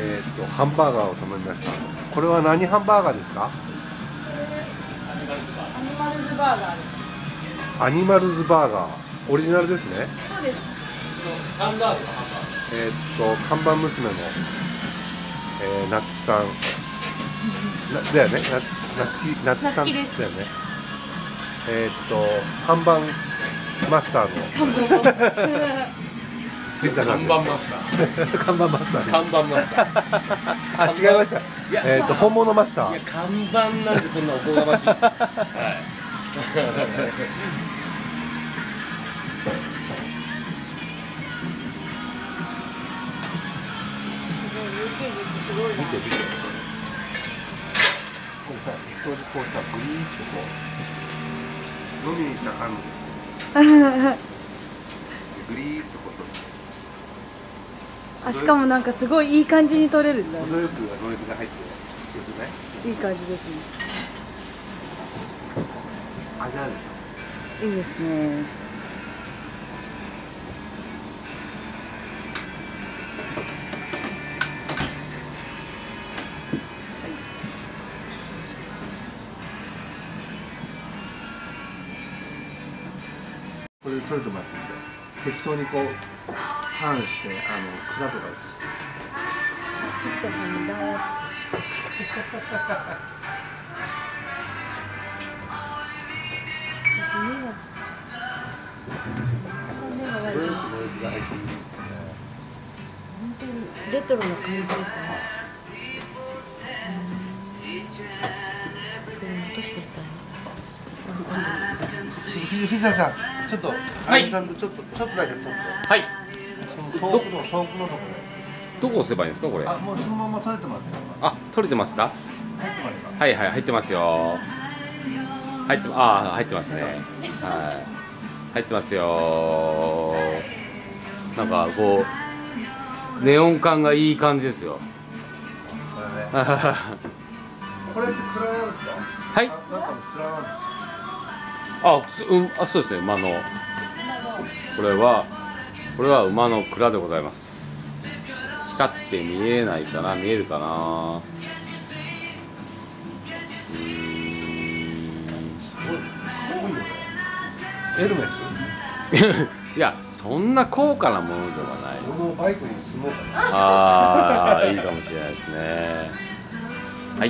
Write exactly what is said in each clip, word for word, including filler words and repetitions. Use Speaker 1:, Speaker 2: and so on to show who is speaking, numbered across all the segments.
Speaker 1: えー、っとハンバーガーを頼みました。これは何ハンバーガーですか？
Speaker 2: アニマルズバーガーです。
Speaker 1: アニマルズバーガー、オリジナルですね。
Speaker 2: そうです。
Speaker 3: スタンダードなハンバー
Speaker 1: えー、っと看板娘の、えー、夏希さんなだよね。な夏希夏希さんだよね。えー、っと看板マスターの藤田さんです。
Speaker 3: 看板マスター
Speaker 1: 看板マスター。
Speaker 3: 看板マスター
Speaker 1: あ、違いました。えっと本物マスター。
Speaker 3: いや、看板なんてそんなおこがましい。はい。
Speaker 1: 見て見て。これさ、適当にこうさ、グリーンとこう飲みに行った感じです。グリーンとこう。
Speaker 2: あ、しかもなんかすごいいい感じに撮れるんだよね。
Speaker 1: 程よくノイズが入ってよくない？
Speaker 2: いい感じですね。
Speaker 1: 味あるでしょ。
Speaker 2: いいですね。
Speaker 1: これで撮れてますので、適当にこうターンしてあの蔵とか映して。
Speaker 2: 藤田さんにだーって近い。私目が目が悪い。
Speaker 1: ノイズが入っていいですね。
Speaker 2: 本当にレトロな感じですね。これ落としてみたいな。
Speaker 1: 藤田さん、ちょっと、あゆみさんとちょっと、ちょっとだけ撮って。
Speaker 3: はい。
Speaker 1: その遠くの、遠くのところ。
Speaker 3: どこ押せばいいんですか、これ。
Speaker 1: あ、もうそのまま撮れてますよ。
Speaker 3: あ、取れてますか。
Speaker 1: 入ってますか。
Speaker 3: はいはい、入ってますよ。入って、ああ、入ってますね。はい。入ってますよ。なんか、こう。ネオン感がいい感じですよ。
Speaker 1: これね。
Speaker 3: は
Speaker 1: これって蔵なんですか。
Speaker 3: い。
Speaker 1: あ、なんかの蔵なんですか。
Speaker 3: あ、すうん、あ、そうですね、馬の。これは。これは馬の蔵でございます。光って見えないかな、見えるかな。うーん。
Speaker 1: すごい、かっこいいよね。エルメス。
Speaker 3: いや、そんな高価なものではない。
Speaker 1: このバイクに積もうかな。
Speaker 3: ああ、いいかもしれないですね。はい。はい。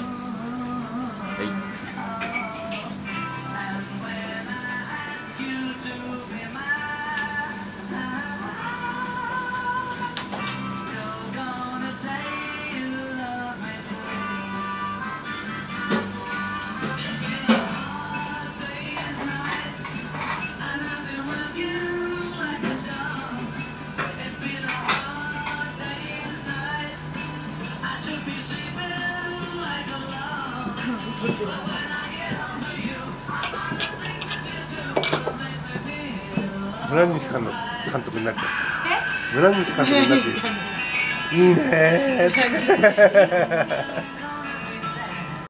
Speaker 1: 村西監督監督になっちゃう。村西監督になっていいねー。